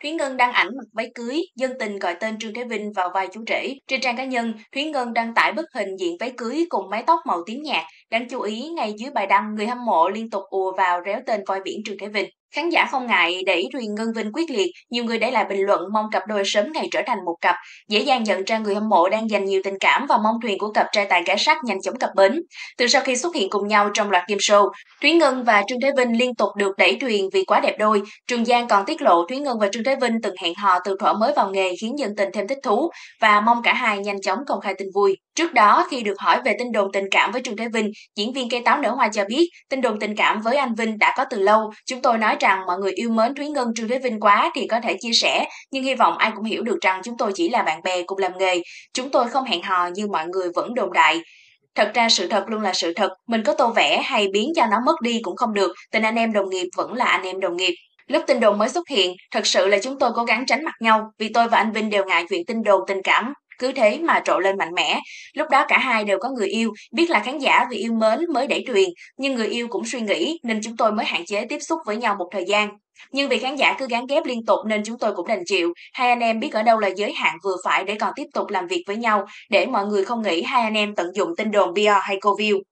Thúy Ngân đăng ảnh mặc váy cưới, dân tình gọi tên Trương Thế Vinh vào vai chú rể. Trên trang cá nhân, Thúy Ngân đăng tải bức hình diện váy cưới cùng mái tóc màu tím nhạt. Đáng chú ý, ngay dưới bài đăng, người hâm mộ liên tục ùa vào réo tên voi biển Trương Thế Vinh. Khán giả không ngại đẩy thuyền Ngân Vinh quyết liệt, nhiều người để lại bình luận mong cặp đôi sớm ngày trở thành một cặp. Dễ dàng nhận ra người hâm mộ đang dành nhiều tình cảm và mong thuyền của cặp trai tài gái sắc nhanh chóng cập bến. Từ sau khi xuất hiện cùng nhau trong loạt game show, Thúy Ngân và Trương Thế Vinh liên tục được đẩy thuyền vì quá đẹp đôi. Trường Giang còn tiết lộ Thúy Ngân và Trương Thế Vinh từng hẹn hò từ thuở mới vào nghề khiến dân tình thêm thích thú và mong cả hai nhanh chóng công khai tin vui. Trước đó, khi được hỏi về tin đồn tình cảm với Trương Thế Vinh, diễn viên Cây Táo Nở Hoa cho biết tin đồn tình cảm với anh Vinh đã có từ lâu. Chúng tôi nói rằng mọi người yêu mến Thúy Ngân Trương Thế Vinh quá thì có thể chia sẻ, nhưng hy vọng ai cũng hiểu được rằng chúng tôi chỉ là bạn bè cùng làm nghề. Chúng tôi không hẹn hò như mọi người vẫn đồn đại. Thật ra sự thật luôn là sự thật, mình có tô vẽ hay biến cho nó mất đi cũng không được, tình anh em đồng nghiệp vẫn là anh em đồng nghiệp. Lúc tin đồn mới xuất hiện, thật sự là chúng tôi cố gắng tránh mặt nhau, vì tôi và anh Vinh đều ngại chuyện tin đồn tình cảm, cứ thế mà trội lên mạnh mẽ. Lúc đó cả hai đều có người yêu, biết là khán giả vì yêu mến mới đẩy truyền, nhưng người yêu cũng suy nghĩ nên chúng tôi mới hạn chế tiếp xúc với nhau một thời gian. Nhưng vì khán giả cứ gán ghép liên tục nên chúng tôi cũng đành chịu, hai anh em biết ở đâu là giới hạn vừa phải để còn tiếp tục làm việc với nhau, để mọi người không nghĩ hai anh em tận dụng tin đồn PR hay câu view.